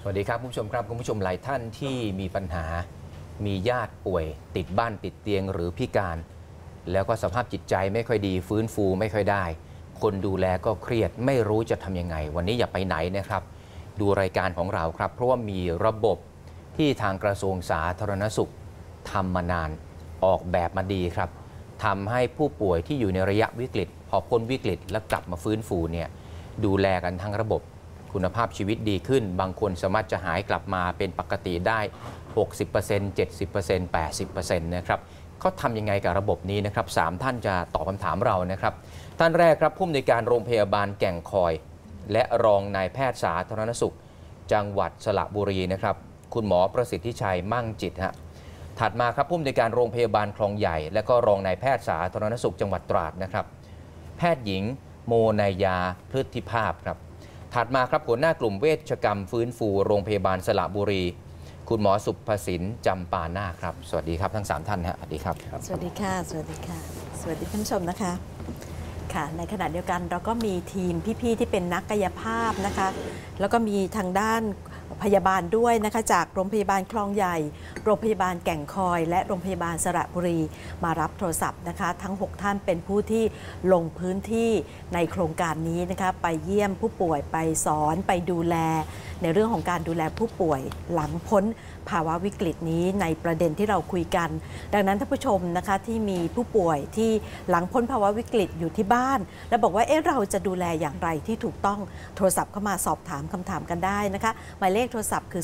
สวัสดีครับคุณผู้ชมครับคุณผู้ชมหลายท่านที่มีปัญหามีญาติป่วยติดบ้านติดเตียงหรือพิการแล้วก็สภาพจิตใจไม่ค่อยดีฟื้นฟูไม่ค่อยได้คนดูแลก็เครียดไม่รู้จะทำยังไงวันนี้อย่าไปไหนนะครับดูรายการของเราครับเพราะว่ามีระบบที่ทางกระทรวงสาธารณสุขทำมานานออกแบบมาดีครับทำให้ผู้ป่วยที่อยู่ในระยะวิกฤตพอพ้นวิกฤตแล้วกลับมาฟื้นฟูเนี่ยดูแลกันทั้งระบบคุณภาพชีวิตดีขึ้นบางคนสามารถจะหายกลับมาเป็นปกติได้ 60% 70% 80% นะครับเขาทำยังไงกับระบบนี้นะครับ3ท่านจะตอบคำถามเรานะครับท่านแรกครับผู้อำนวยการโรงพยาบาลแก่งคอยและรองนายแพทย์สาธารณสุขจังหวัดสระบุรีนะครับคุณหมอประสิทธิชัยมั่งจิตฮะถัดมาครับผู้อำนวยการโรงพยาบาลคลองใหญ่และก็รองนายแพทย์สาธารณสุขจังหวัดตราดนะครับแพทย์หญิงโมนายาพฤทธิภาพครับถัดมาครับหัวหน้ากลุ่มเวชกรรมฟื้นฟูโรงพยาบาลสระบุรีคุณหมอสุภสินจำปานาครับสวัสดีครับทั้ง3ท่านฮะสวัสดีครับสวัสดีค่ะสวัสดีค่ะสวัสดีท่านผู้ชมนะคะค่ะในขณะเดียวกันเราก็มีทีมพี่ๆที่เป็นนักกายภาพนะคะแล้วก็มีทางด้านพยาบาลด้วยนะคะจากโรงพยาบาลคลองใหญ่โรงพยาบาลแก่งคอยและโรงพยาบาลสระบุรีมารับโทรศัพท์นะคะทั้ง6ท่านเป็นผู้ที่ลงพื้นที่ในโครงการนี้นะคะไปเยี่ยมผู้ป่วยไปสอนไปดูแลในเรื่องของการดูแลผู้ป่วยหลังพ้นภาวะวิกฤตนี้ในประเด็นที่เราคุยกันดังนั้นท่านผู้ชมนะคะที่มีผู้ป่วยที่หลังพ้นภาวะวิกฤตอยู่ที่บ้านแล้วบอกว่าเราจะดูแลอย่างไรที่ถูกต้องโทรศัพท์เข้ามาสอบถามคำถามกันได้นะคะหมายเลขโทรศัพท์คือ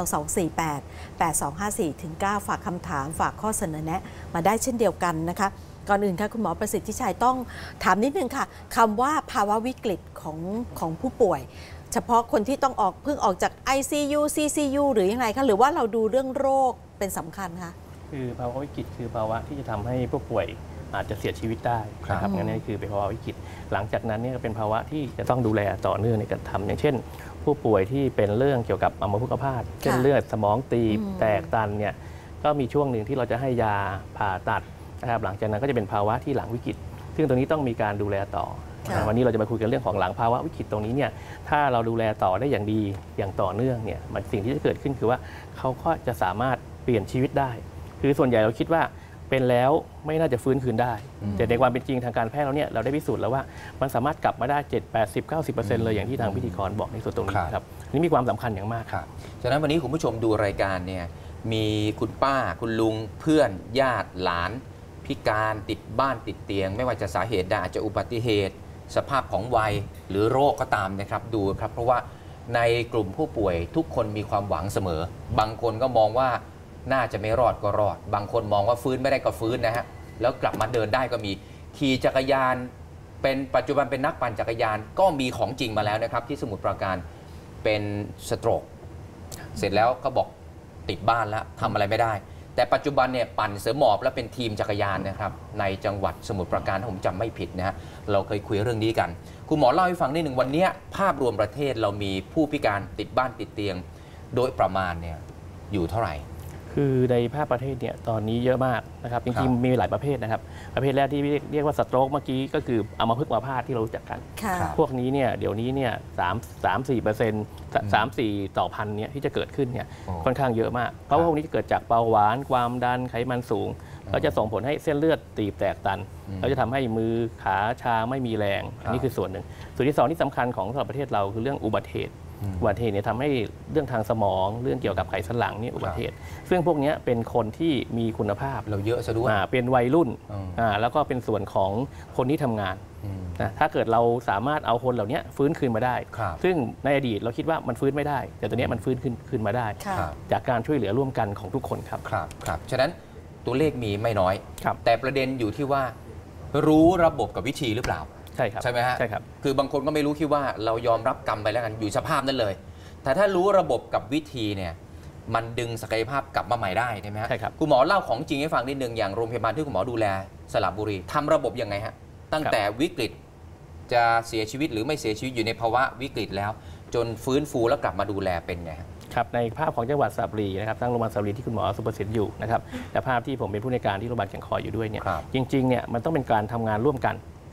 022488254-9 ฝากคำถามฝากข้อเสนอแนะมาได้เช่นเดียวกันนะคะก่อนอื่นค่ะคุณหมอประสิทธิชัยต้องถามนิดนึงค่ะคำว่าภาวะวิกฤตของผู้ป่วยเฉพาะคนที่ต้องเพิ่งออกจาก ICU CCU หรือยังไงคะหรือว่าเราดูเรื่องโรคเป็นสำคัญคะคือภาวะวิกฤตคือภาวะที่จะทำให้ผู้ป่วยอาจจะเสียชีวิตได้นะครับงั้นนี่คือเป็นภาวะวิกฤตหลังจากนั้นเนี่ยเป็นภาวะที่จะต้องดูแลต่อเนื่องในการทำอย่างเช่นผู้ป่วยที่เป็นเรื่องเกี่ยวกับอัมพฤกษภาพเช่นเลือดสมองตีบแตกตันเนี่ยก็มีช่วงหนึ่งที่เราจะให้ยาผ่าตัดนะครับหลังจากนั้นก็จะเป็นภาวะที่หลังวิกฤตซึ่งตรงนี้ต้องมีการดูแลต่อวันนี้เราจะมาคุยกันเรื่องของหลังภาวะวิกฤตตรงนี้เนี่ยถ้าเราดูแลต่อได้อย่างดีอย่างต่อเนื่องเนี่ยสิ่งที่จะเกิดขึ้นคือว่าเขาก็จะสามารถเปลี่ยนชีวิตได้คือส่วนใหญ่เราคิดว่าเป็นแล้วไม่น่าจะฟื้นคืนได้แต่ในความเป็นจริงทางการแพทย์เราได้พิสูจน์แล้วว่ามันสามารถกลับมาได้7-80-90% เลยอย่างที่ทางพิธีกรบอกในส่วนตรงนี้ครับนี่มีความสำคัญอย่างมากครับฉะนั้นวันนี้คุณผู้ชมดูรายการเนี่ยมีคุณป้าคุณลุงเพื่อนญาติหลานพิการติดบ้านติดเตียงไม่ว่าจะสาเหตุใดอาจจะอุบัติเหตุสภาพของวัยหรือโรคก็ตามนะครับดูครับเพราะว่าในกลุ่มผู้ป่วยทุกคนมีความหวังเสมอบางคนก็มองว่าน่าจะไม่รอดก็รอดบางคนมองว่าฟื้นไม่ได้ก็ฟื้นนะฮะแล้วกลับมาเดินได้ก็มีขี่จักรยานเป็นปัจจุบันเป็นนักปั่นจักรยานก็มีของจริงมาแล้วนะครับที่สมุทรปราการเป็นสโตรกเสร็จแล้วก็บอกติดบ้านแล้วทำอะไรไม่ได้แต่ปัจจุบันเนี่ยปั่นเสือหมอบแล้วเป็นทีมจักรยานนะครับในจังหวัดสมุทรปราการถ้าผมจำไม่ผิดนะฮะเราเคยคุยเรื่องนี้กันคุณหมอเล่าให้ฟังนิดหนึ่งวันนี้ภาพรวมประเทศเรามีผู้พิการติดบ้านติดเตียงโดยประมาณเนี่ยอยู่เท่าไหร่คือในภาพประเทศเนี่ยตอนนี้เยอะมากนะครับจริงๆมีหลายประเภทนะครับประเภทแรกที่เรียกว่าสโตรกเมื่อกี้ก็คืออัมพฤกษภาพที่เรารู้จักกันพวกนี้เนี่ยเดี๋ยวนี้เนี่ย3-4%ต่อพันเนี่ยที่จะเกิดขึ้นเนี่ยค่อนข้างเยอะมากเพราะว่าพวกนี้จะเกิดจากเบาหวานความดันไขมันสูงก็จะส่งผลให้เส้นเลือดตีบแตกตันแล้วจะทำให้มือขาชาไม่มีแรงอันนี้คือส่วนหนึ่งส่วนที่2ที่สำคัญของสำหรับประเทศเราคือเรื่องอุบัติเหตุเนี่ยทำให้เรื่องทางสมองเรื่องเกี่ยวกับไขสันหลังนี่อุบัติเหตุซึ่งพวกนี้เป็นคนที่มีคุณภาพเราเยอะซะด้วยเป็นวัยรุ่นแล้วก็เป็นส่วนของคนที่ทำงานนะถ้าเกิดเราสามารถเอาคนเหล่านี้ฟื้นคืนมาได้ซึ่งในอดีตเราคิดว่ามันฟื้นไม่ได้แต่ตัวนี้มันฟื้นคืนมาได้จากการช่วยเหลือร่วมกันของทุกคนครับครับฉะนั้นตัวเลขมีไม่น้อยแต่ประเด็นอยู่ที่ว่ารู้ระบบกับวิธีหรือเปล่าใช่ครับใช่ไหมฮะใช่ครับคือบางคนก็ไม่รู้คิดว่าเรายอมรับกรรมไปแล้วกันอยู่สภาพนั้นเลยแต่ถ้ารู้ระบบกับวิธีเนี่ยมันดึงศักยภาพกลับมาใหม่ได้ใช่ไหมฮะใช่ครับคุณหมอเล่าของจริงให้ฟังนิดนึงอย่างโรงพยาบาลที่คุณหมอดูแลสระบุรีทำระบบยังไงฮะตั้งแต่วิกฤตจะเสียชีวิตหรือไม่เสียชีวิตอยู่ในภาวะวิกฤตแล้วจนฟื้นฟูแล้วกลับมาดูแลเป็นไงครับในภาพของจังหวัดสระบุรีนะครับทั้งโรงพยาบาลสระบุรีที่คุณหมอสุประสิทธิ์อยู่นะครับและภาพที่ผมเป็นผู้ในการที่โรงพยาบาลแก่งคอยอยู่ด้วยเนี่ยจริงๆเนี่ยมันต้องเป็นการทำงานร่วมกัน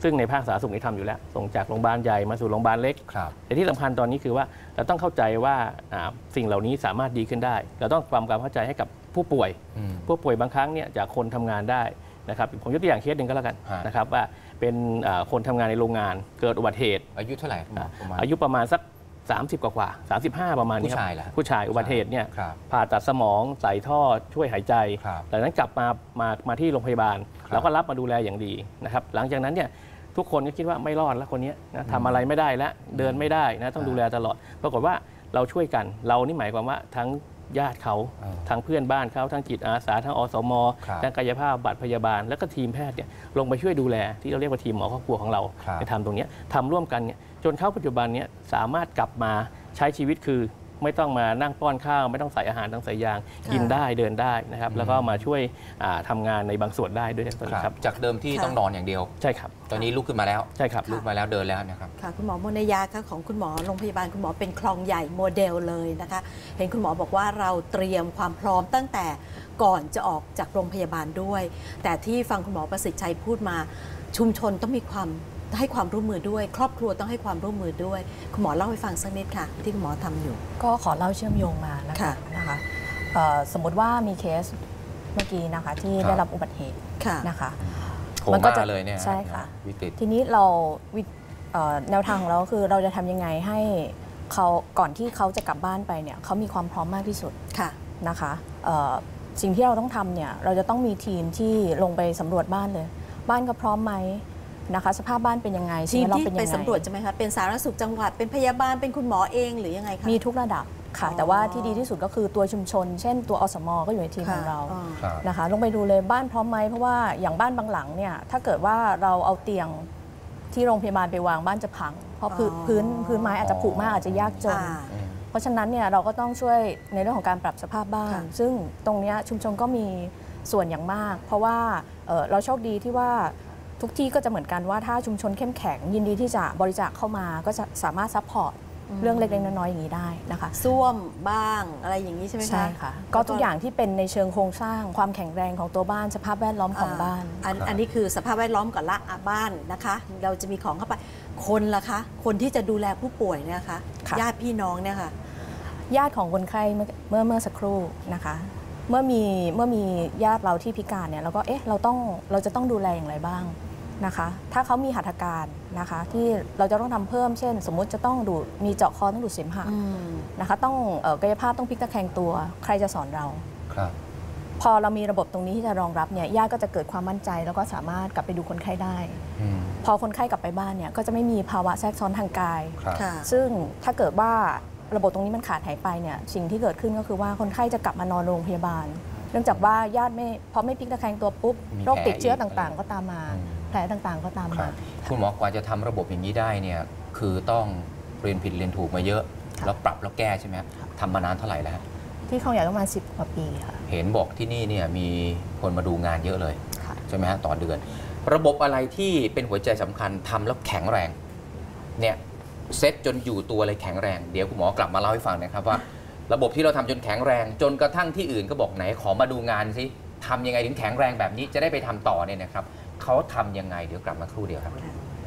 ซึ่งในภาคสาธารณสุขนี่ทำอยู่แล้วส่งจากโรงพยาบาลใหญ่มาสู่โรงพยาบาลเล็กครับแต่ที่สำคัญตอนนี้คือว่าเราต้องเข้าใจว่าสิ่งเหล่านี้สามารถดีขึ้นได้เราต้องความเข้าใจให้กับผู้ป่วย ผู้ป่วยบางครั้งเนี่ยจากคนทำงานได้นะครับผมยกตัวอย่างเคสหนึ่งก็แล้วกันนะครับว่าเป็นคนทำงานในโรงงานเกิดอุบัติเหตุอายุเท่าไหร่คุณหมอประมาณอายุประมาณสัก30 กว่า35 ประมาณนี้ผู้ชายเหรอผู้ชายอุบัติเหตุเนี่ยครับผ่าตัดสมองใส่ท่อช่วยหายใจครับหลังจากนั้นกลับมาที่โรงพยาบาลครับเราก็รับมาดูแลอย่างดีนะครับหลังจากนั้นเนี่ยทุกคนก็คิดว่าไม่รอดแล้วคนนี้นะทำอะไรไม่ได้แล้วเดินไม่ได้นะต้องดูแลตลอดปรากฏว่าเราช่วยกันเรานี่หมายความว่าทั้งญาติเขาทั้งเพื่อนบ้านเขาทั้งจิตอาสาทั้งอสมครับทั้งกายภาพบำบัดพยาบาลแล้วก็ทีมแพทย์เนี่ยลงไปช่วยดูแลที่เราเรียกว่าทีมหมอครอบครัวของเราครับไปทำตรงเนี้ยทำร่วมกันเนี่ยจนเขาปัจจุบันเนี่ยสามารถกลับมาใช้ชีวิตคือไม่ต้องมานั่งป้อนข้าวไม่ต้องใส่อาหารทางสายยางกินได้เดินได้นะครับแล้วก็มาช่วยทำงานในบางส่วนได้ด้วยตอนนี้ครับจากเดิมที่ต้องนอนอย่างเดียวใช่ครับตอนนี้ลุกขึ้นมาแล้วใช่ครับลุกมาแล้วเดินแล้วนะครับค่ะคุณหมอโมนยาค่ะของคุณหมอโรงพยาบาลคุณหมอเป็นคลองใหญ่โมเดลเลยนะคะเห็นคุณหมอบอกว่าเราเตรียมความพร้อมตั้งแต่ก่อนจะออกจากโรงพยาบาลด้วย แต่ที่ฟังคุณหมอประสิทธิ์ชัยพูดมาชุมชนต้องมีความให้ความร่วมมือด้วย ครอบครัวต้องให้ความร่วมมือด้วยคุณหมอเล่าให้ฟังสักนิดค่ะที่คุณหมอทำอยู่ก็ขอเล่าเชื่อมโยงมานะคะค่ะสมมติว่ามีเคสเมื่อกี้นะคะที่ครับได้รับอุบัติเหตุค่ะนะคะโคมันก็ม่าจะเลยเนี่ยใช่ค่ะวิกฤตทีนี้เราแนวทางของเราคือเราจะทำยังไงให้เขาก่อนที่เขาจะกลับบ้านไปเนี่ยเขามีความพร้อมมากที่สุดค่ะนะคะสิ่งที่เราต้องทำเนี่ยเราจะต้องมีทีมที่ลงไปสำรวจบ้านเลย บ้านก็พร้อมไหมนะคะสภาพบ้านเป็นยังไงทีมสิ่งแวดล้อที่เป็นยังไปไงสำรวจใช่ไหมคะเป็นสาธารณสุขจังหวัดเป็นพยาบาลเป็นคุณหมอเองหรือยังไงคะมีทุกระดับค่ะอ๋อแต่ว่าที่ดีที่สุดก็คือตัวชุมชน เช่นตัวอสมก็อยู่ในทีมของเราอ๋อครับนะคะลงไปดูเลยบ้านพร้อมไหมเพราะว่าอย่างบ้านบางหลังเนี่ยถ้าเกิดว่าเราเอาเตียงที่โรงพยาบาลไปวางบ้านจะพัง เพราะพื้นไม้อาจจะผุมากอาจจะยากจนอ่าเพราะฉะนั้นเนี่ยเราก็ต้องช่วยในเรื่องของการปรับสภาพบ้านค่ะซึ่งตรงเนี้ยชุมชนก็มีส่วนอย่างมาก เพราะว่าเราโชคดีที่ว่าทุกที่ก็จะเหมือนกันว่าถ้าชุมชนเข้มแข็งยินดีที่จะบริจาคเข้ามาก็จะสามารถซัพพอร์ตเรื่องเล็กๆน้อยๆอย่างนี้ได้นะคะส้วมบ้างอะไรอย่างนี้ใช่ไหมคะใช่ค่ะก็ทุกอย่างที่เป็นในเชิงโครงสร้างความแข็งแรงของตัวบ้านสภาพแวดล้อมของบ้านอันนี้คือสภาพแวดล้อมก่อนละบ้านนะคะ เราจะมีของเข้าไปคนล่ะคะ คนที่จะดูแลผู้ป่วยเนี่ยคะค่ะญาติพี่น้องเนี่ยค่ะญาติของคนไข้เมื่อสักครู่นะคะเมื่อมีญาติเราที่พิการเนี่ยเราก็เราจะต้องดูแลอย่างไรบ้างนะคะถ้าเขามีหัตถการนะคะที่เราจะต้องทำเพิ่มเช่น สมมุติจะต้องมีเจาะคอต้องดูดเสมหะนะคะต้องกายภาพต้องพลิกตะแคงตัวใครจะสอนเราครับพอเรามีระบบตรงนี้ที่จะรองรับเนี่ยญาติก็จะเกิดความมั่นใจแล้วก็สามารถกลับไปดูคนไข้ได้ พอคนไข้กลับไปบ้านเนี่ยก็จะไม่มีภาวะแทรกซ้อนทางกายครับค่ะซึ่งถ้าเกิดว่าระบบตรงนี้มันขาดหายไปเนี่ยสิ่งที่เกิดขึ้นก็คือว่าคนไข้จะกลับมานอนโรงพยาบาล เนื่องจากว่าญาติพอไม่พลิกตะแคงตัวปุ๊บมีโรคติดเชื้อแผลอีกต่างๆ ก็ตามมาแผลต่างๆ ก็ตามครัมาบคุณหมอกว่าจะทำระบบอย่างนี้ได้เนี่ยคือต้องเรียนผิดเรียนถูกมาเยอะค่ะแล้วปรับแล้วแก้ใช่ไหมครับทำมานานเท่าไหร่แล้วฮะที่เขาใหญ่ประมาณ10 กว่าปีค่ะเห็นบอกที่นี่เนี่ยมีคนมาดูงานเยอะเลยค่ะใช่ไหมฮะต่อเดือน ระบบอะไรที่เป็นหัวใจสำคัญทำแล้วแข็งแรงเนี่ยเซ็ตจนอยู่ตัวเลยแข็งแรงเดี๋ยวคุณหมอกลับมาเล่าให้ฟังนะครับว่า ระบบที่เราทำจนแข็งแรง จนกระทั่งที่อื่นก็บอกไหนขอมาดูงานสิทำยังไงถึงแข็งแรงแบบนี้จะได้ไปทำต่อเนี่ยนะครับเขาทำยังไงเดี๋ยวกลับมาครู่เดียวครับ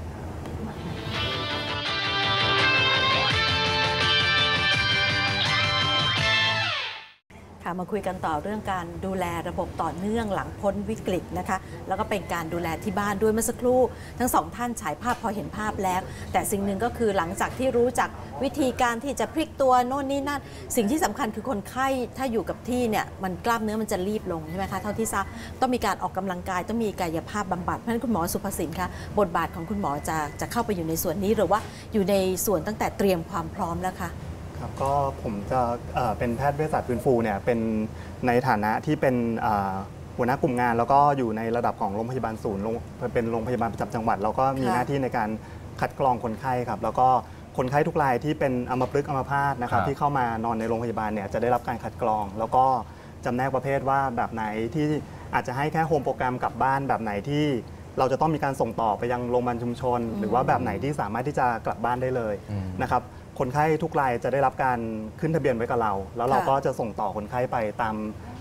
ค่ะมาคุยกันต่อเรื่องการดูแลระบบต่อเนื่องหลังพ้นวิกฤตนะคะแล้วก็เป็นการดูแลที่บ้านด้วยเมื่อสักครู่ทั้งสองท่านฉายภาพพอเห็นภาพแล้ว แต่สิ่งหนึ่งก็คือหลังจากที่รู้จักวิธีการที่จะพลิกตัวโน่นนี่นั่นสิ่งที่สำคัญคือคนไข้ถ้าอยู่กับที่เนี่ยมันกล้ามเนื้อมันจะรีบลงใช่ไหมคะเท่าที่ทราบต้องมีการออกกำลังกายต้องมีกายภาพบำบัดเพราะฉะนั้นคุณหมอสุภสินคะบทบาทของคุณหมอจะเข้าไปอยู่ในส่วนนี้หรือว่าอยู่ในส่วนตั้งแต่เตรียมความพร้อมแล้วคะครับก็ผมจะเป็นแพทย์เวชศาสตร์ฟื้นฟูเนี่ยเป็นในฐานะที่เป็นหัวหน้ากลุ่มงาน แล้วก็อยู่ในระดับของโรงพยาบาลศูนย์เป็นโรงพยาบาลประจำจังหวัดแล้วก็มีค่ะหน้าที่ในการคัดกรองคนไข้ครับแล้วก็คนไข้ทุกรายที่เป็นอัมพฤกษ์อัมพาตนะครับครับที่เข้ามานอนในโรงพยาบาลเนี่ยจะได้รับการคัดกรอง แล้วก็จำแนกประเภทว่าแบบไหนที่อาจจะให้แค่โฮมโปรแกรมกลับบ้านแบบไหนที่เราจะต้องมีการส่งต่อไปยังโรงพยาบาลชุมชน หรือว่าแบบไหนที่สามารถที่จะกลับบ้านได้เลยนะครับ คนไข้ทุกรายจะได้รับการขึ้นทะเบียนไว้กับเรา แล้วเราค่ะก็จะส่งต่อคนไข้ไปตาม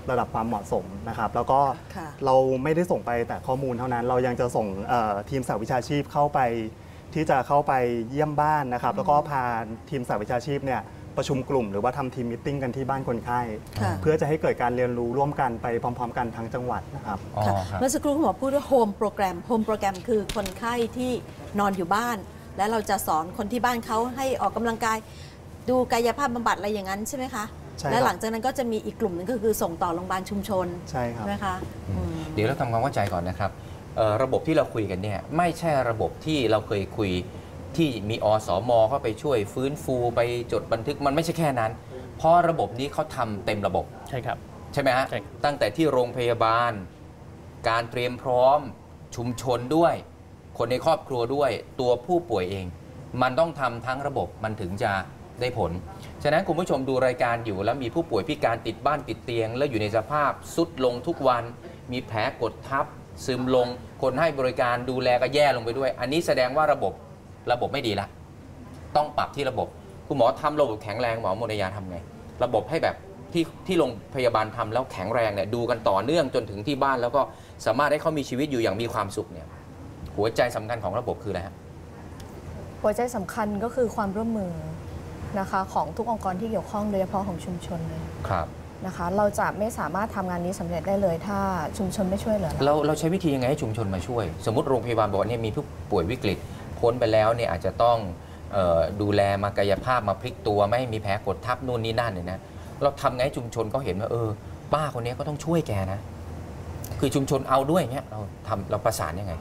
ระดับความเหมาะสมนะครับแล้วก็ค่ะเราไม่ได้ส่งไปแต่ข้อมูลเท่านั้นเรายังจะส่งทีมสหวิชาชีพเข้าไปที่จะเข้าไปเยี่ยมบ้านนะครับแล้วก็พาทีมสหวิชาชีพเนี่ยประชุมกลุ่มหรือว่าทำทีมมิทติ้งกันที่บ้านคนไข้ค่ะเพื่อจะให้เกิดการเรียนรู้ร่วมกันไปพร้อมๆ กันทั้งจังหวัดนะครับอ๋อค่ะครับเมื่อสักครู่คุณหมอพูดว่าโฮมโปรแกรมโฮมโปรแกรมคือคนไข้ที่นอนอยู่บ้าน และเราจะสอนคนที่บ้านเขาให้ออกกำลังกายดูกายภาพบำบัดอะไรอย่างนั้นใช่ไหมคะใช่ครับและหลังจากนั้นก็จะมีอีกกลุ่มหนึงก็คือส่งต่อโรงพยาบาลชุมชนใช่ครับใช่ไหมคะอืมเดี๋ยวเราทำความเข้าใจก่อนนะครับระบบที่เราคุยกันเนี่ยไม่ใช่ระบบที่เราเคยคุยที่มีอสมเข้าไปช่วยฟื้นฟูไปจดบันทึกมันไม่ใช่แค่นั้น เพราะระบบนี้เขาทำเต็มระบบใช่ครับใช่ไหมฮะใช่ตั้งแต่ที่โรงพยาบาล การเตรียมพร้อมชุมชนด้วย คนในครอบครัวด้วยตัวผู้ป่วยเอง มันต้องทำทั้งระบบมันถึงจะได้ผล ฉะนั้นคุณผู้ชมดูรายการอยู่แล้วมีผู้ป่วยพิการติดบ้านติดเตียง แล้วอยู่ในสภาพสุดลงทุกวัน มีแผลกดทับ ซึมลง คนให้บริการดูแลก็แย่ลงไปด้วย อันนี้แสดงว่าระบบไม่ดีละต้องปรับที่ระบบคุณหมอทำระบบแข็งแรงหมอโมนยาทำไง ระบบให้แบบที่โรงพยาบาลทำแล้วแข็งแรงเนี่ยดูกันต่อเนื่องจนถึงที่บ้าน แล้วก็สามารถให้เขามีชีวิตอยู่อย่างมีความสุขเนี่ยหัวใจสำคัญของระบบคืออะไรฮะหัวใจสำคัญก็คือความร่วมมือนะคะของทุกองค์กรที่เกี่ยวข้องโดยเฉพาะของชุมชนเลยครับนะคะเราจะไม่สามารถทำงานนี้สำเร็จได้เลยถ้าชุมชนไม่ช่วยเหลือเราเราใช้วิธียังไงให้ชุมชนมาช่วย สมมติโรงพยาบาลบอกว่าเนี่ยมีผู้ป่วยวิกฤตพ้นไปแล้วเนี่ยอาจจะต้องดูแลมากายภาพมาพลิกตัวไม่ให้มีแผลกดทับนู่นนี่นั่นเนี่ยนะเราทำไงให้ชุมชนเขาเห็นว่าป้าคนนี้ก็ต้องช่วยแกนะ คือชุมชนเอาด้วยเนี่ยเราประสานยังไง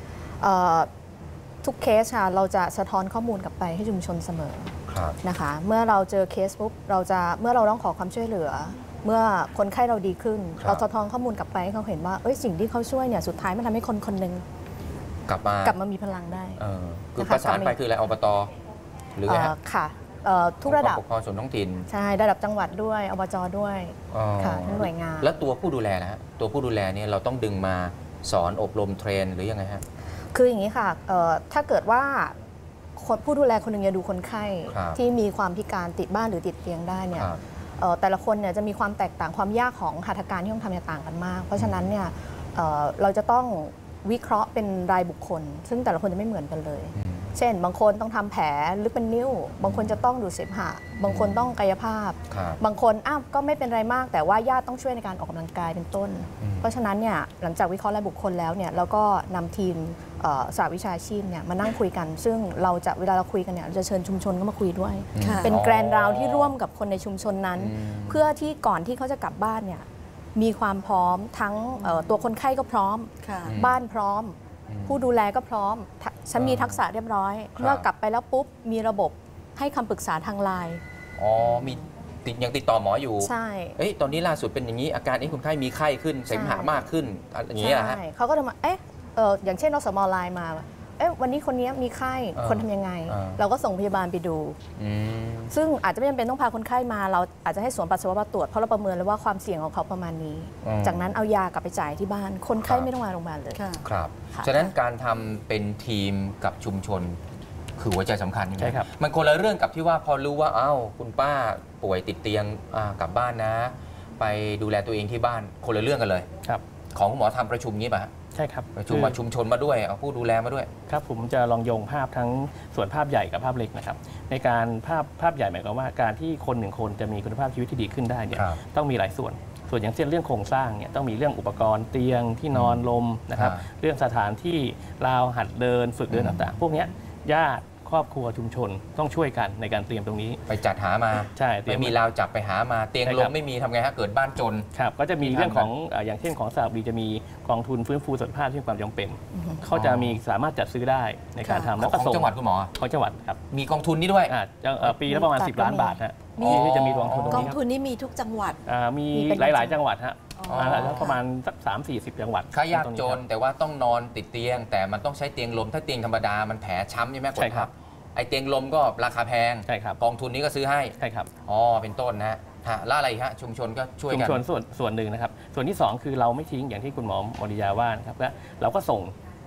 ทุกเคสค่ะเราจะสะท้อนข้อมูลกลับไปให้ชุมชนเสมอครับนะคะเมื่อเราเจอเคสปุ๊บเมื่อเราร้องขอความช่วยเหลือ เมื่อคนไข้เราดีขึ้นครับเราสะท้อนข้อมูลกลับไปให้เขาเห็นว่าสิ่งที่เขาช่วยเนี่ยสุดท้ายมันทำให้คนคนหนึ่งกลับมามีพลังได้คือนะคะประสานไปคืออะไรอบตหรือไงฮะค่ะทุกระดับองค์กปกครองส่วนท้องถิ่นใช่ระดับจังหวัดด้วยอบจด้วยอ๋อค่ะทั้งหน่วยงานแล้วตัวผู้ดูแลนะฮะตัวผู้ดูแลเนี่ยเราต้องดึงมาสอนอบรมเทรนหรือยังไงฮะคืออย่างนี้ค่ะถ้าเกิดว่าผู้ดูแลคนหนึ่งจะดูคนไข้ครับที่มีความพิการติดบ้านหรือติดเตียงได้เนี่ยครับแต่ละคนเนี่ยจะมีความแตกต่างความยากของหัตถการที่ต้องทำจะต่างกันมาก เพราะฉะนั้นเนี่ยเราจะต้องวิเคราะห์เป็นรายบุคคล ซึ่งแต่ละคนจะไม่เหมือนกันเลย เช่น บางคนต้องทำแผลลึกเป็นนิ้ว บางคนจะต้องดูดเสมหะบางคนต้องกายภาพครับบางคนก็ไม่เป็นไรมาก แต่ว่าญาติต้องช่วยในการออกกำลังกายเป็นต้น เพราะฉะนั้นเนี่ยหลังจากวิเคราะห์รายบุคคลแล้วเนี่ยเราก็นำทีมสหวิชาชีพเนี่ยมานั่งคุยกัน ซึ่งเวลาเราคุยกันเนี่ยเราจะเชิญชุมชนเข้ามาคุยด้วยค่ะเป็นแกรนด์ราวที่ร่วมกับคนในชุมชนนั้น เพื่อที่ก่อนที่เขาจะกลับบ้านเนี่ยมีความพร้อมทั้งตัวคนไข้ก็พร้อมค่ะบ้านพร้อม ผู้ดูแลก็พร้อมฉันมีทักษะเรียบร้อย เมื่อกลับไปแล้วปุ๊บมีระบบให้คำปรึกษาทางไลน์อ๋อมียังติดต่อหมออยู่ใช่ตอนนี้ล่าสุดเป็นอย่างนี้อาการคนไข้มีไข้ขึ้นเสมหะมากขึ้นอย่างนี้เหรอฮะใช่เขาก็จะมาอย่างเช่นอสมไลน์มาวันนี้คนนี้มีไข้คนทำยังไง เราก็ส่งพยาบาลไปดู ซึ่งอาจจะไม่จำเป็นต้องพาคนไข้มาเราอาจจะให้สวนปัสสาวะมาตรวจเพราะเราประเมินแล้วว่าความเสี่ยงของเขาประมาณนี้ จากนั้นเอายากลับไปจ่ายที่บ้านคนไข้ไม่ต้องมาโรงพยาบาลเลยค่ะครับค่ะฉะนั้นการทำเป็นทีมกับชุมชนคือหัวใจสำคัญใช่ครับมันคนละเรื่องกับที่ว่าพอรู้ว่าคุณป้าป่วยติดเตียงกลับบ้านนะ ไปดูแลตัวเองที่บ้านคนละเรื่องกันเลยครับของคุณหมอทำประชุมงี้ป่ะฮะใช่ครับประชุมมาชุมชนมาด้วยเอาผู้ดูแลมาด้วยครับผมจะลองโยงภาพทั้งส่วนภาพใหญ่กับภาพเล็กนะครับในการภาพใหญ่หมายความว่าการที่คนหนึ่งคนจะมีคุณภาพชีวิตที่ดีขึ้นได้เนี่ยครับต้องมีหลายส่วนอย่างเช่นเรื่องโครงสร้างเนี่ยต้องมีเรื่องอุปกรณ์เตียงที่นอนลมนะครับเรื่องสถานที่ราวหัดเดินฝึกเดินต่างๆ พวกเนี้ยญาติครอบครัวชุมชนต้องช่วยกันในการเตรียมตรงนี้ไปจัดหามาใช่เตรียไม่มมีราวจับไปหามาเตียงใช่ลครัมบไม่มีทำไงฮะเกิดบ้านจนครับก็จะมีเรื่องของที่ทำกันอย่างเช่นของสระบุรีจะมีกองทุนฟื้นฟูสุขภาพที่มีความจำเป็นเขาจะมีสามารถจัดซื้อได้ในการทำแล้วก็ของส่งจังหวัดคุณหมอของจังหวัดครับมีกองทุนนี้ด้วยปีละประมาณ 10 ล้านบาทฮะมีที่จะมีกองทุนตรงกองนี้คทุรับนนี้มีทุกจังหวัดมีมีเป็นหลาย ๆ จังหวัดฮะอ๋อแล้วประมาณสัก3-40 จังหวัดค่ายากตรงจนแต่ว่าต้องนอนติดเตียง แต่มันต้องใช้เตียงลมถ้าเตียงธรรมดามันแผลช้ำใช่ไหมกดใช่ครับไอเตียงลมก็ราคาแพงใช่ครับกองทุนนี้ก็ซื้อให้ใช่ครับเป็นต้นนะฮะแล้วอะไรอีกฮะชุมชนก็ช่วยชุมกันชนส่วนหนึ่งนะครับส่วนที่ 2 คือเราไม่ทิ้งอย่างที่คุณหมอมริยาว่านะครับและเราก็ส่ง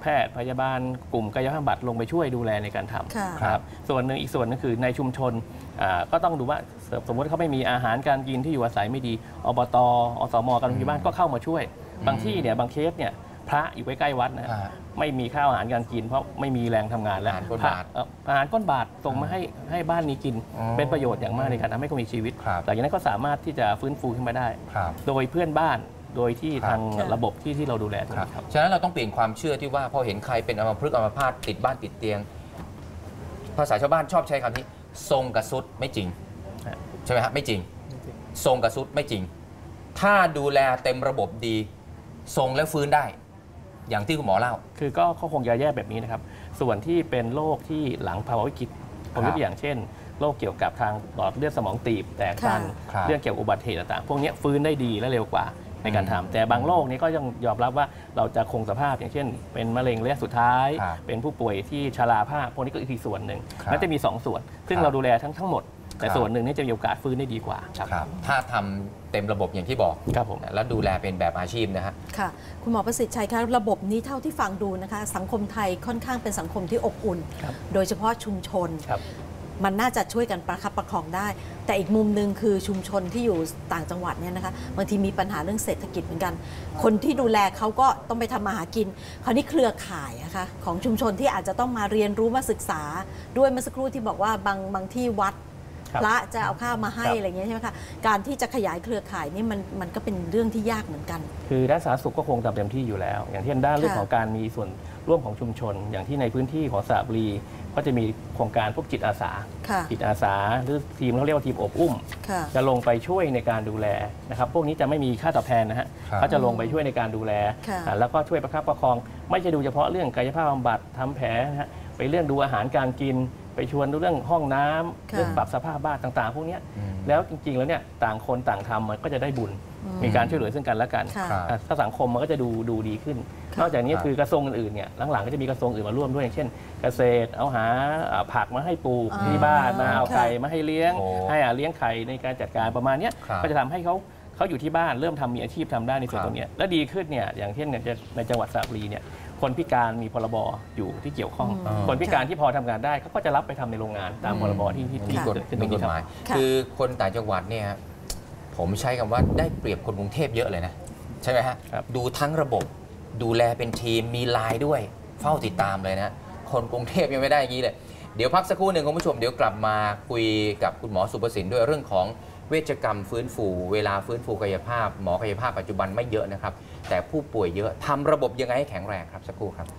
แพทย์พยาบาลกลุ่มกายภาพบำบัดลงไปช่วยดูแลในการทค่ะำครับส่วนหนึ่งอีกส่วนนึงคือในชุมชนก็ต้องดูว่าสมมติเขาไม่มีอาหารการกินที่อยู่อาศัยไม่ดีอบต.อสม.การโรงพยาบาลก็เข้ามาช่วยบางที่เนี่ยบางเคสเนี่ยพระอยู่ใกล้ๆวัดนะไม่มีข้าวอาหารการกินเพราะไม่มีแรงทำงานแล้วอาหารก้นบาทส่งมาให้บ้านนี้กินเป็นประโยชน์อย่างมากในการทำให้เขามีชีวิตหลังจากนั้นก็สามารถที่จะฟื้นฟูขึ้นมาได้โดยเพื่อนบ้านโดยที่ทางระบบที่เราดูแลครับฉะนั้นเราต้องเปลี่ยนความเชื่อที่ว่าพอเห็นใครเป็นอัมพฤกษ์อัมพาตติดบ้านติดเตียงภาษาชาวบ้านชอบใช้คำนี้ทรงกระสุดไม่จริงใช่ไหมครับไม่จริงทรงกระสุดไม่จริงถ้าดูแลเต็มระบบดีทรงแล้วฟื้นได้อย่างที่คุณหมอเล่าคือก็คงจะแยกแบบนี้นะครับส่วนที่เป็นโรคที่หลังภาวะวิกฤตผมยกตัวอย่างเช่นโรคเกี่ยวกับทางหลอดเลือดสมองตีบแตกตันเรื่องเกี่ยวกับอุบัติเหตุต่างๆพวกนี้ฟื้นได้ดีและเร็วกว่าในการทำแต่บางโรคนี้ก็ยังยอมรับว่าเราจะคงสภาพอย่างเช่นเป็นมะเร็งระยะสุดท้ายเป็นผู้ป่วยที่ชราภาพพวกนี้ก็อีกส่วนหนึ่งมันจะมี2ส่วนซึ่งเราดูแลทั้งหมดแต่ส่วนหนึ่งนี่จะมีโอกาสฟื้นได้ดีกว่าครับถ้าทำเต็มระบบอย่างที่บอกครับผมแล้วดูแลเป็นแบบอาชีพนะฮะค่ะคุณหมอประสิทธิ์ชัยคะระบบนี้เท่าที่ฟังดูนะคะสังคมไทยค่อนข้างเป็นสังคมที่อบอุ่นโดยเฉพาะชุมชนมันน่าจะช่วยกันประคับประคองได้แต่อีกมุมหนึ่งคือชุมชนที่อยู่ต่างจังหวัดเนี่ยนะคะบางทีมีปัญหาเรื่องเศรษฐกิจเหมือนกันคนที่ดูแลเขาก็ต้องไปทำมาหากินคราวนี้เครือข่ายนะคะของชุมชนที่อาจจะต้องมาเรียนรู้มาศึกษาด้วยเมื่อสักครู่ที่บอกว่าบางที่วัดพระจะเอาข้าวมาให้อะไรอย่างเงี้ยใช่ไหมคะการที่จะขยายเครือข่ายนี่มันก็เป็นเรื่องที่ยากเหมือนกันคือด้านสาธารณสุขก็คงทำเต็มที่อยู่แล้วอย่างเช่นด้านเรื่องของการมีส่วนร่วมของชุมชนอย่างที่ในพื้นที่ของสระบุรีก็จะมีโครงการพวกจิตอาสาจิตอาสาหรือทีมเขาเรียกว่าทีมอบอุ้มจะลงไปช่วยในการดูแลนะครับพวกนี้จะไม่มีค่าตอบแทนนะฮะเขาจะลงไปช่วยในการดูแลแล้วก็ช่วยประคับประคองไม่ใช่ดูเฉพาะเรื่องกายภาพบำบัดทำแผลนะฮะไปเรื่องดูอาหารการกินไปชวนเรื่องห้องน้ำเรื่องปรับสภาพบ้านต่างๆพวกนี้แล้วจริงๆแล้วเนี่ยต่างคนต่างทำมันก็จะได้บุญมีการช่วยเหลือซึ่งกันและกันถ้าสังคมมันก็จะดูดีขึ้นนอกจากนี้คือกระทรวงอื่นๆเนี่ยหลังๆก็จะมีกระทรวงอื่นมาร่วมด้วยอย่างเช่นเกษตรเอาหาผักมาให้ปลูกที่บ้านมาเอาไก่มาให้เลี้ยงให้เลี้ยงไข่ในการจัดการประมาณนี้ก็จะทำให้เขาอยู่ที่บ้านเริ่มทำมีอาชีพทำได้ในส่วนตรงนี้และดีขึ้นเนี่ยอย่างเช่นในจังหวัดสระบุรีเนี่ยคนพิการมีพรบอยู่ที่เกี่ยวข้องคนพิการที่พอทำงานได้เขาก็จะรับไปทำในโรงงานตามพรบที่เกิดขึ้นกฎหมายคือคนต่างจังหวัดเนี่ยผมใช้คำว่าได้เปรียบคนกรุงเทพเยอะเลยนะใช่ไหมฮะดูทั้งระบบดูแลเป็นทีมมีไลน์ด้วยเฝ้าติดตามเลยนะคนกรุงเทพยังไม่ได้อย่างนี้เลยเดี๋ยวพักสักครู่หนึ่งคุณผู้ชมเดี๋ยวกลับมาคุยกับคุณหมอสุประสิทธิ์ด้วยเรื่องของเวชกรรมฟื้นฟูเวลาฟื้นฟูกายภาพหมอกายภาพปัจจุบันไม่เยอะนะครับแต่ผู้ป่วยเยอะทำระบบยังไงให้แข็งแรงครับสักครู่ครับ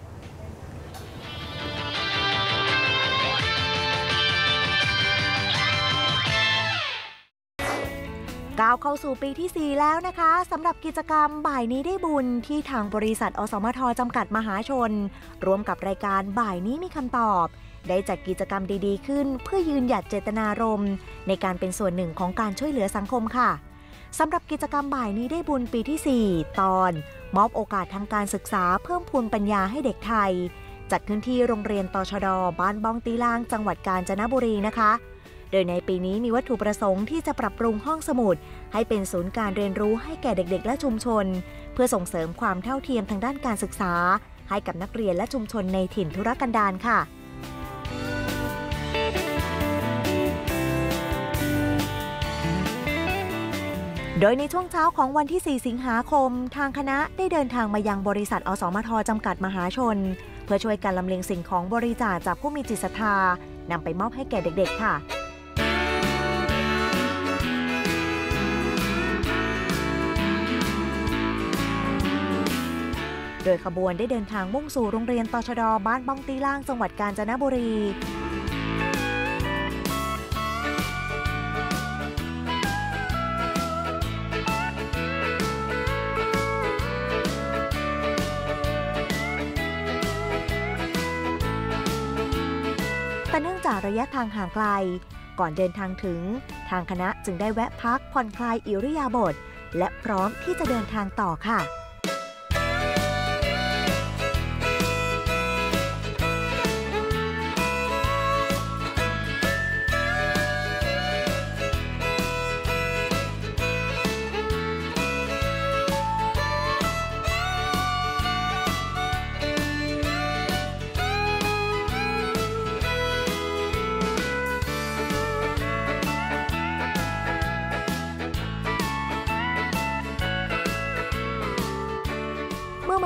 ก้าวเข้าสู่ปีที่ 4 แล้วนะคะสำหรับกิจกรรมบ่ายนี้ได้บุญที่ทางบริษัทอสมทจำกัดมหาชนร่วมกับรายการบ่ายนี้มีคำตอบได้จัดกิจกรรมดีๆขึ้นเพื่อยืนหยัดเจตนารมณ์ในการเป็นส่วนหนึ่งของการช่วยเหลือสังคมค่ะสำหรับกิจกรรมบ่ายนี้ได้บุญปีที่ 4 ตอนมอบโอกาสทางการศึกษาเพิ่มพูนปัญญาให้เด็กไทยจัดขึ้นที่โรงเรียนตชด.บ้านบ้องตีลางจังหวัดกาญจนบุรีนะคะโดยในปีนี้มีวัตถุประสงค์ที่จะปรับปรุงห้องสมุดให้เป็นศูนย์การเรียนรู้ให้แก่เด็กๆและชุมชนเพื่อส่งเสริมความเท่าเทียมทางด้านการศึกษาให้กับนักเรียนและชุมชนในถิ่นทุรกันดารค่ะโดยในช่วงเช้าของวันที่ 4 สิงหาคมทางคณะได้เดินทางมายังบริษัทอสมทจำกัดมหาชนเพื่อช่วยกันลำเลียงสิ่งของบริจาคจากผู้มีจิตศรัทธานำไปมอบให้แก่เด็กๆค่ะโดยขบวนได้เดินทางมุ่งสู่โรงเรียนตชด.บ้านบ้องตีล่างจังหวัดกาญจนบุรีแต่เนื่องจากระยะทางห่างไกลก่อนเดินทางถึงทางคณะจึงได้แวะพักผ่อนคลายอิริยาบถและพร้อมที่จะเดินทางต่อค่ะ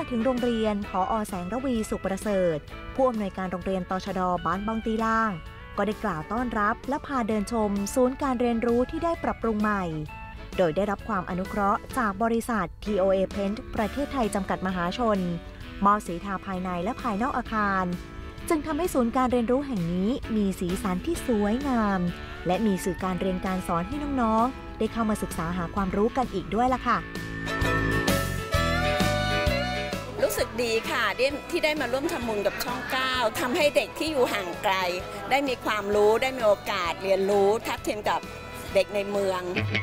ถึงโรงเรียนผอ.แสงระวีสุขประเสริฐผู้อำนวยการโรงเรียนตชด.บ้านบางตีล่างก็ได้กล่าวต้อนรับและพาเดินชมศูนย์การเรียนรู้ที่ได้ปรับปรุงใหม่โดยได้รับความอนุเคราะห์จากบริษัท TOA Paint ประเทศไทยจำกัดมหาชนมอบสีทาภายในและภายนอกอาคารจึงทำให้ศูนย์การเรียนรู้แห่งนี้มีสีสันที่สวยงามและมีสื่อการเรียนการสอนให้น้องๆได้เข้ามาศึกษาหาความรู้กันอีกด้วยล่ะค่ะรู้สึกดีค่ะที่ได้มาร่วมทำบุญกับช่อง 9ทำให้เด็กที่อยู่ห่างไกลได้มีความรู้ได้มีโอกาสเรียนรู้ทัดเทียมกับเด็กในเมือง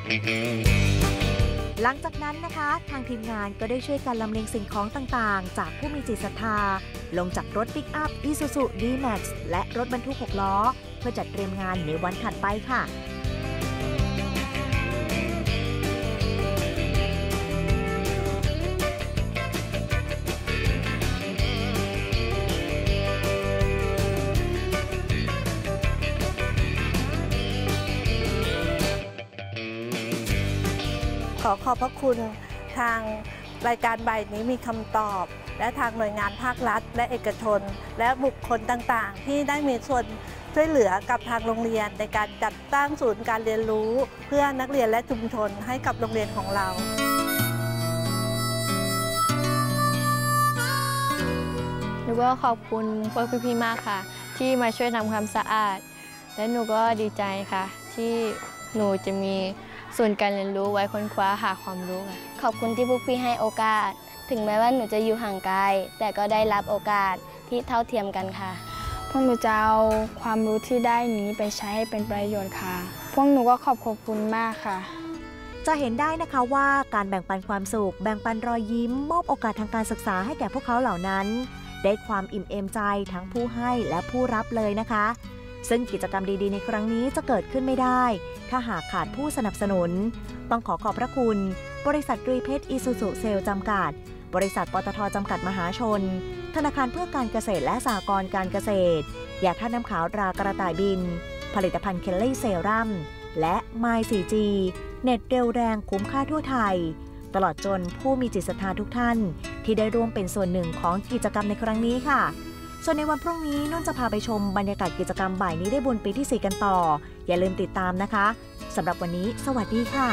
หลังจากนั้นนะคะทางทีมงานก็ได้ช่วยกันลำเลียงสิ่งของต่างๆจากผู้มีจิตศรัทธาลงจากรถปิกอัพ Isuzu D-Max และรถบรรทุก6ล้อเพื่อจัดเตรียมงานในวันถัดไปค่ะขอขอบพระคุณทางรายการใบนี้มีคำตอบและทางหน่วยงานภาครัฐและเอกชนและบุคคลต่างๆที่ได้มีส่วนช่วยเหลือกับทางโรงเรียนในการจัดตั้งศูนย์การเรียนรู้เพื่อนักเรียนและชุมชนให้กับโรงเรียนของเราหนูก็ขอบคุณพวกพี่ๆมากค่ะที่มาช่วยทำความสะอาดและหนูก็ดีใจค่ะที่หนูจะมีส่วนการเรียนรู้ไว้ค้นคว้าหาความรู้ค่ะขอบคุณที่พวกพี่ให้โอกาสถึงแม้ว่าหนูจะอยู่ห่างไกลแต่ก็ได้รับโอกาสที่เท่าเทียมกันค่ะพวกหนูจะเอาความรู้ที่ได้นี้ไปใช้ให้เป็นประโยชน์ค่ะพวกหนูก็ขอบคุณมากค่ะจะเห็นได้นะคะว่าการแบ่งปันความสุขแบ่งปันรอยยิ้มมอบโอกาสทางการศึกษาให้แก่พวกเขาเหล่านั้นได้ความอิ่มเอมใจทั้งผู้ให้และผู้รับเลยนะคะซึ่งกิจกรรมดีๆในครั้งนี้จะเกิดขึ้นไม่ได้ถ้าหากขาดผู้สนับสนุนต้องขอบพระคุณบริษัทตรีเพชรอิซูซุเซลจำกัดบริษัทปตทจำกัดมหาชนธนาคารเพื่อการเกษตรและสหกรณ์การเกษตรยาธาตุน้ำขาวตรากระต่ายบินผลิตภัณฑ์เคลลี่เซรั่มและไมล์ 4G เน็ตเร็วแรงคุ้มค่าทั่วไทยตลอดจนผู้มีจิตศรัทธาทุกท่านที่ได้ร่วมเป็นส่วนหนึ่งของกิจกรรมในครั้งนี้ค่ะส่วนในวันพรุ่งนี้นุ่นจะพาไปชมบรรยากาศกิจกรรมบ่ายนี้ได้บุญปีที่ 4 กันต่ออย่าลืมติดตามนะคะสำหรับวันนี้สวัสดีค่ะ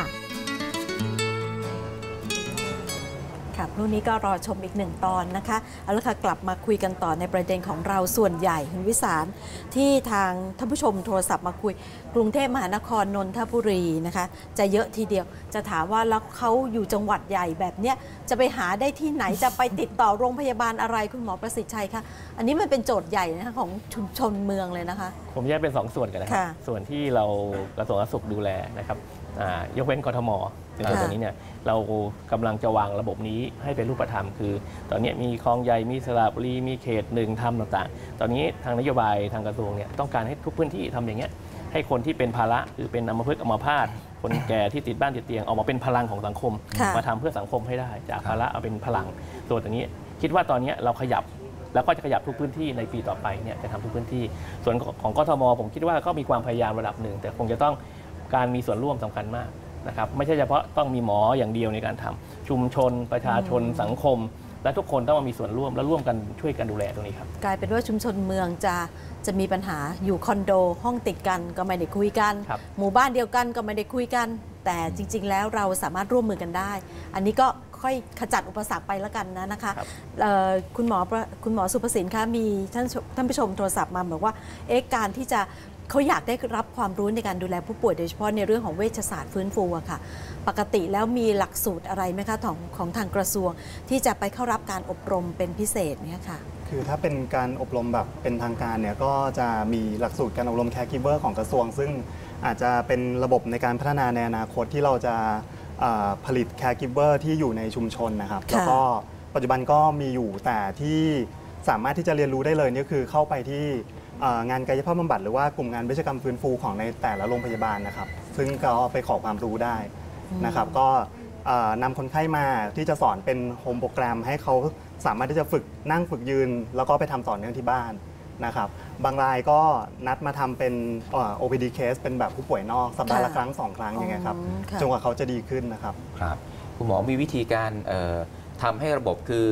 พรุ่งนี้ก็รอชมอีก1 ตอนนะคะเอาละค่ะกลับมาคุยกันต่อในประเด็นของเราส่วนใหญ่คุณวิสารที่ทางท่านผู้ชมโทรศัพท์มาคุยกรุงเทพมหานครนนทบุรีนะคะจะเยอะทีเดียวจะถามว่าแล้วเขาอยู่จังหวัดใหญ่แบบเนี้ยจะไปหาได้ที่ไหนจะไปติดต่อโรงพยาบาลอะไรคุณหมอประสิทธิ์ชัยคะอันนี้มันเป็นโจทย์ใหญ่นะคะของชุมชนเมืองเลยนะคะผมแยกเป็น2 ส่วนกันนะครับส่วนที่เรากระทรวงสาธารณสุขดูแลนะครับยกเว้นกทมในส่วนตรงนี้เนี่ยเรากำลังจะวางระบบนี้ให้เป็นรูปธรรมคือตอนนี้มีคลองใหญ่มีสระบุรีมีเขต1ทำต่างๆตอนนี้ทางนโยบายทางกระทรวงเนี่ยต้องการให้ทุกพื้นที่ทำอย่างเงี้ยให้คนที่เป็นภาระคือเป็นอัมพฤกษ์อัมพาตคนแก่ที่ติดบ้านติดเตียงออกมาเป็นพลังของสังคมมาทำเพื่อสังคมให้ได้จากภาระเอาเป็นพลังตัวตรงนี้คิดว่าตอนนี้เราขยับแล้วก็จะขยับทุกพื้นที่ในปีต่อไปเนี่ยจะทำทุกพื้นที่ส่วนของกทมผมคิดว่าก็มีความพยายามระดับหนึ่งแต่คงจะต้องการมีส่วนร่วมสำคัญมากนะครับไม่ใช่เฉพาะต้องมีหมออย่างเดียวในการทำชุมชนประชาชนสังคมและทุกคนต้องมามีส่วนร่วมและร่วมกันช่วยกันดูแลตรงนี้ครับกลายเป็นว่าชุมชนเมืองจะมีปัญหาอยู่คอนโดห้องติดกันก็ไม่ได้คุยกันหมู่บ้านเดียวกันก็ไม่ได้คุยกันแต่จริงๆแล้วเราสามารถร่วมมือกันได้อันนี้ก็ค่อยขจัดอุปสรรคไปแล้วกันนะคะคุณหมอสุภสินคะมีท่านผู้ชมโทรศัพท์มาบอกว่าการที่จะเขาอยากได้รับความรู้ในการดูแลผู้ป่วยโดยเฉพาะในเรื่องของเวชศาสตร์ฟื้นฟูอะค่ะปกติแล้วมีหลักสูตรอะไรไหมคะของทางกระทรวงที่จะไปเข้ารับการอบรมเป็นพิเศษเนี่ยค่ะคือถ้าเป็นการอบรมแบบเป็นทางการเนี่ยก็จะมีหลักสูตรการอบรมแคร์กิฟเวอร์ของกระทรวงซึ่งอาจจะเป็นระบบในการพัฒนาในอนาคตที่เราจะผลิตแคร์กิฟเวอร์ที่อยู่ในชุมชนนะครับแล้วก็ปัจจุบันก็มีอยู่แต่ที่สามารถที่จะเรียนรู้ได้เลยนี่คือเข้าไปที่งานกายภาพบำบัดหรือว่ากลุ่มงานเวชกรรมฟื้นฟูของในแต่ละโรงพยาบาลนะครับซึ่งก็ไปขอความรู้ได้นะครับก็นำคนไข้มาที่จะสอนเป็นโฮมโปรแกรมให้เขาสามารถที่จะฝึกนั่งฝึกยืนแล้วก็ไปทำต่อเนื่องที่บ้านนะครับบางรายก็นัดมาทำเป็น OPD case เป็นแบบผู้ป่วยนอกสัปดาห์ละครั้ง2 ครั้งอย่างเงี้ยครับจนกว่าเขาจะดีขึ้นนะครับครับคุณหมอมีวิธีการทำให้ระบบคือ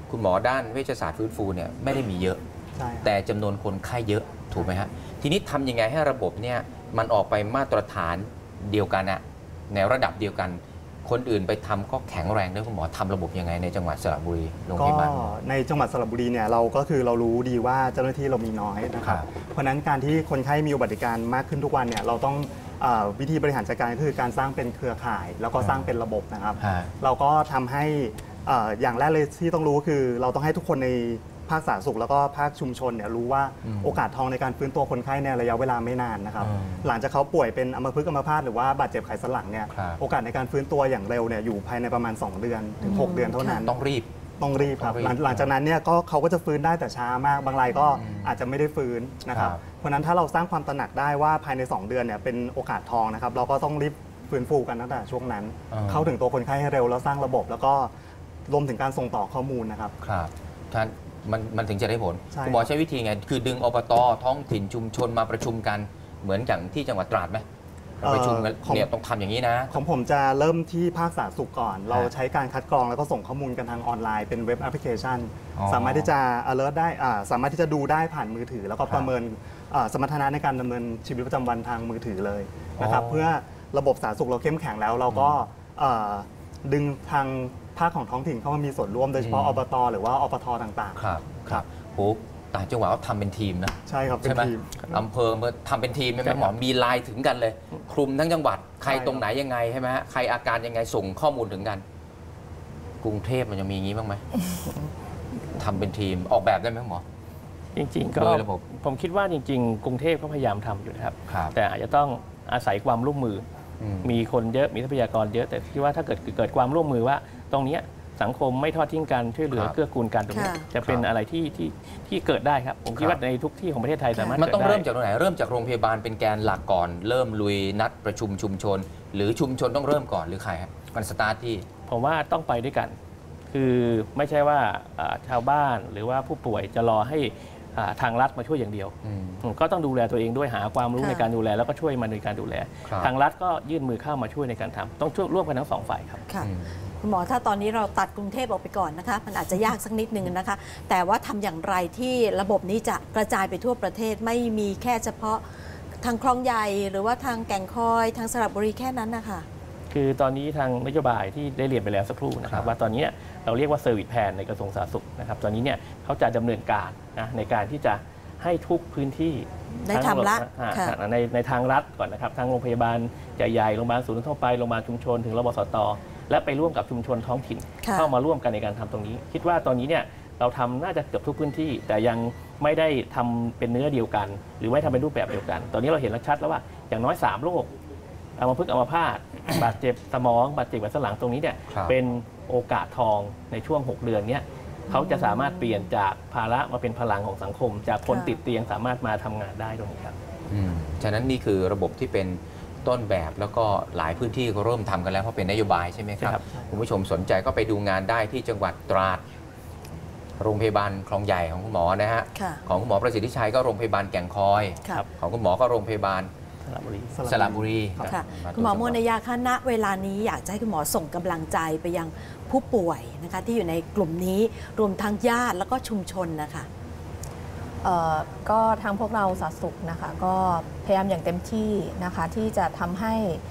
คุณหมอด้านเวชศาสตร์ฟื้นฟูเนี่ยไม่ได้มีเยอะใช่ครับแต่จำนวนคนไข้เยอะถูกไหมฮะทีนี้ทำยังไงให้ระบบเนี่ยมันออกไปมาตรฐานเดียวกันอะในระดับเดียวกัน คนอื่นไปทำก็แข็งแรงด้วยคุณหมอทำระบบยังไงในจังหวัดสระบุรีโรงพก็ยาบาลในจังหวัดสระบุรีเนี่ยเราก็คือเรารู้ดีว่าเจ้าหน้าที่เรามีน้อยนะครับครับเพราะฉะนั้นการที่คนไข้มีอุบัติการมากขึ้นทุกวันเนี่ยเราต้องวิธีบริหารจัดการก็คือการสร้างเป็นเครือข่าย แล้วก็สร้างเป็นระบบนะครับฮะเราก็ทำให้อย่างแรกเลยที่ต้องรู้คือเราต้องให้ทุกคนในภาคสาธารณสุขแล้วก็ภาคชุมชนเนี่ยรู้ว่าโอกาสทองในการฟื้นตัวคนไข้ในระยะเวลาไม่นานนะครับหลังจากเขาป่วยเป็นอัมพฤกษ์อัมพาตหรือว่าบาดเจ็บไขสันหลังเนี่ยครับโอกาสในการฟื้นตัวอย่างเร็วเนี่ยอยู่ภายในประมาณ 2 เดือนถึง 6 เดือนเท่านั้นต้องรีบต้องรีบครับต้องรีบหลังจากนั้นเนี่ยก็เขาก็จะฟื้นได้แต่ช้ามากบางรายก็อาจจะไม่ได้ฟื้นนะครับครับเพราะฉะนั้นถ้าเราสร้างความตระหนักได้ว่าภายใน 2 เดือนเนี่ยเป็นโอกาสทองนะครับเราก็ต้องรีบฟื้นฟูกันตั้งแต่ช่วงนั้น เข้าถึงตัวคนไข้ให้เร็วแล้วสร้างระบบ แล้วก็รวมถึงการส่งต่อข้อมูลนะครับครับท่านมันถึงจะได้ผลใช่คุณหมอใช้วิธีไงคือดึงอบตท้องถิ่นชุมชนมาประชุมกันเหมือนอย่างที่จังหวัดตราดไหมประชุมกันเนี่ยต้องทำอย่างนี้นะของผมจะเริ่มที่ภาคสาธารณสุขก่อน เราใช้การคัดกรองแล้วก็ส่งข้อมูลกันทางออนไลน์เป็นเว็บแอปพลิเคชันอ๋อสามารถที่จะ alert ได้สามารถที่จะดูได้ผ่านมือถือ แล้วก็ประเมินสมรรถนะในการดำเนินชีวิตประจำวันทางมือถือเลยนะครับอ๋อเพื่อระบบสาธารณสุขเราเข้มแข็งแล้ว เราก็ดึงทางภาคของท้องถิ่นเข้ามามีส่วนร่วมโดยเฉพาะอบตหรือว่าอปทต่างๆครับครับโอ้ต่างจังหวัดเขาทำเป็นทีมนะใช่ครับเป็นใช่ไหมทีมอำเภอมาทำเป็นทีมใช่ไหมหมอมีไลน์ถึงกันเลย คลุมทั้งจังหวัดใครใช่ครับตรงไหนยังไงใช่ไหมฮะใครอาการยังไงส่งข้อมูลถึงกัน กรุงเทพมันจะมีอย่างนี้บ้างไหม ทำเป็นทีมออกแบบได้ไหมหมอจริงๆก็โดยระบบผมคิดว่าจริงๆ กรุงเทพก็พยายามทำอยู่นะครับครับแต่อาจจะต้องอาศัยความร่วมมือ มีคนเยอะมีทรัพยากรเยอะ แต่คิดว่าถ้าเกิดความร่วมมือว่าตรงเนี้ยสังคมไม่ทอดทิ้งกันช่วยเหลือครับเกื้อกูลกันตรงนี้ค่ะจะเป็นครับอะไรที่เกิดได้ครับ ผมคิดว่าในทุกที่ของประเทศไทยสามารถมันต้องกิดได้เริ่มจากตรงไหนเริ่มจากโรงพยาบาลเป็นแกนหลักก่อน เริ่มลุยนัดประชุมชุมชน หรือชุมชนต้องเริ่มก่อนหรือใครครับมันสตาร์ทที่ผมว่าต้องไปด้วยกัน คือไม่ใช่ว่าชาวบ้านหรือว่าผู้ป่วยจะรอให้ทางรัฐมาช่วยอย่างเดียว ก็ต้องดูแลตัวเองด้วยหาความรู้ค่ะในการดูแลแล้วก็ช่วยมันในการดูแลครับทางรัฐก็ยื่นมือเข้ามาช่วยในการทำต้องช่วยร่วมกันทั้งสองฝ่ายครับค่ะคุณหมอถ้าตอนนี้เราตัดกรุงเทพออกไปก่อนนะคะมันอาจจะยากสักนิดนึงนะคะ แต่ว่าทำอย่างไรที่ระบบนี้จะกระจายไปทั่วประเทศไม่มีแค่เฉพาะทางคลองใหญ่หรือว่าทางแก่งคอยทางสระบุรีแค่นั้นนะคะคือตอนนี้ทางนโยบายที่ได้เรียนไปแล้วสักครู่นะคครัรับบ ว่าตอนนี้เราเรียกว่าเซอร์วิสแพลนในกระทรวงสาธารณสุขนะครับตอนนี้เนี่ยเขาจะดำเนินการนะในการที่จะให้ทุกพื้นที่ได้ทำละทั้งค่ะในทางรัฐก่อนนะครับทางโรงพยาบาลใหญ่ๆโรงพยาบาลศูนย์ทั่วไปโรงพยาบาลชุมชนถึงรบสตและไปร่วมกับชุมชนท้องถิ่นค่ะเข้ามาร่วมกันในการทำตรงนี้ คิดว่าตอนนี้เนี่ยเราทำน่าจะเกือบทุกพื้นที่ แต่ยังไม่ได้ทำเป็นเนื้อเดียวกัน หรือไม่ทำเป็นรูปแบบเดียวกัน ตอนนี้เราเห็นชัดแล้วว่าอย่างน้อย3โรคอัมพฤกษ์อัมพาต บาดเจ็บสมองบาดเจ็บไขสันหลังตรงนี้เนี่ยครับเป็นโอกาสทองในช่วง 6 เดือนเนี้ยเขาจะสามารถเปลี่ยนจากภาระมาเป็นพลังของสังคม จากคนค่ะติดเตียงสามารถมาทำงานได้ตรงนี้ครับฉะนั้นนี่คือระบบที่เป็นต้นแบบแล้วก็หลายพื้นที่ก็เริ่มทำกันแล้วเพราะเป็นนโยบายใช่ไหมคใช่รัครับ บคุณผู้ชมสนใจก็ไปดูงานได้ที่จังหวัดตราด โรงพยาบาลคลองใหญ่ของคุณหมอนะฮะค่ะของคุณหมอประสิทธิชัยก็โรงพยาบาลแก่งคอยค่ะของคุณหมอก็โรงพยาบาลสระบุรีสระบุรีค่ะรับคุณหมอโมนยาคะณเวลานี้อยากจะให้คุณหมอส่งกำลังใจไปยังผู้ป่วยนะคะที่อยู่ในกลุ่มนี้รวมทั้งญาติแล้วก็ชุมชนนะคะก็ทางพวกเราสาธารณสุขนะคะก็พยายามอย่างเต็มที่นะคะที่จะทำให้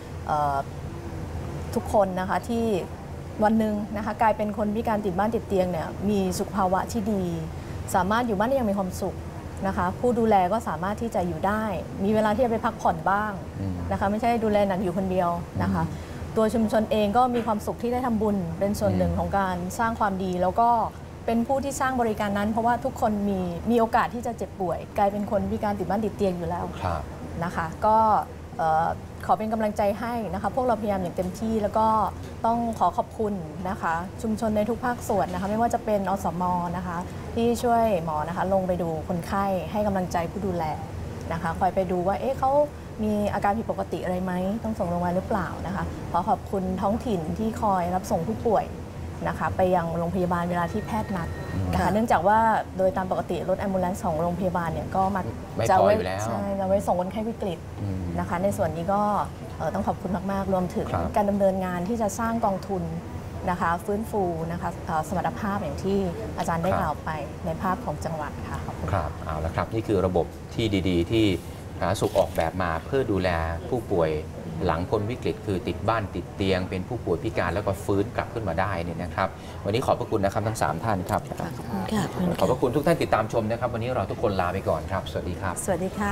ทุกคนนะคะที่วันหนึ่งนะคะกลายเป็นคนพิการติดบ้านติดเตียงเนี่ยมีสุขภาวะที่ดี สามารถอยู่บ้านได้อย่างมีความสุขนะคะผู้ดูแลก็สามารถที่จะอยู่ได้ มีเวลาที่จะไปพักผ่อนบ้างนะคะไม่ใช่ดูแลหนักอยู่คนเดียวนะคะตัวชุมชนเองก็มีความสุขที่ได้ทำบุญเป็นส่วนหนึ่งของการสร้างความดีแล้วก็เป็นผู้ที่สร้างบริการนั้น เพราะว่าทุกคนมีโอกาสที่จะเจ็บป่วย กลายเป็นคนพิการติดบ้านติดเตียงอยู่แล้วครับนะคะก็ขอเป็นกำลังใจให้นะคะพวกเราพยายามอย่างเต็มที่แล้วก็ต้องขอขอบคุณนะคะชุมชนในทุกภาคส่วนนะคะไม่ว่าจะเป็นอสมนะคะที่ช่วยหมอนะคะลงไปดูคนไข้ให้กำลังใจผู้ดูแลนะคะคอยไปดูว่าเขามีอาการผิดปกติอะไรไหมต้องส่งโรงพยาบาลหรือเปล่านะคะขอขอบคุณท้องถิ่นที่คอยรับส่งผู้ป่วยนะคะไปยังโรงพยาบาลเวลาที่แพทย์นัดนะคะเนื่องจากว่าโดยตามปกติรถแอมบูเลนซ์ของโรงพยาบาลเนี่ยก็มาไม่จะพอไว้อยู่แล้วใช่จะไว้ส่งคนไข้วิกฤตนะคะในส่วนนี้ก็ต้องขอบคุณมากๆรวมถึงครับการดำเนินงานที่จะสร้างกองทุนนะคะฟื้นฟูนะคะสมรรถภาพอย่างที่อาจารย์ได้กล่าวไปในภาพของจังหวัดค่ะขอบคุณครับเอาละครับนี่คือระบบที่ดีๆ ที่สาธารณสุขออกแบบมาเพื่อดูแลผู้ป่วยหลังพ้นวิกฤตคือติดบ้านติดเตียง เป็นผู้ป่วยพิการแล้วก็ฟื้นกลับขึ้นมาได้เนี่ยนะครับวันนี้ขอบพระคุณนะครับทั้ง3ท่านครับขอบคุณค่ะขอบพระคุณทุกท่านติดตามชมนะครับวันนี้เราทุกคนลาไปก่อนครับสวัสดีครับสวัสดีค่ะ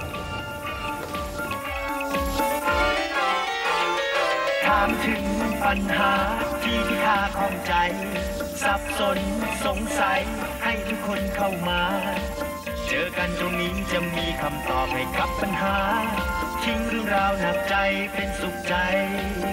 ถามถึงปัญหาที่พิฆาข้องใจ สับสนสงสัยให้ทุกคนเข้ามา เจอกันตรงนี้จะมีคำตอบให้กับปัญหาทิ้งเรื่องราวหนักใจเป็นสุขใจ